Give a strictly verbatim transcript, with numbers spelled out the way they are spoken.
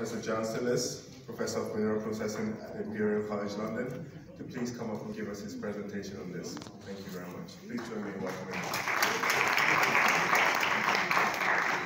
Mister John Stillis, Professor of Mineral Processing at Imperial College London, to please come up and give us his presentation on this. Thank you very much. Please join me in welcoming him.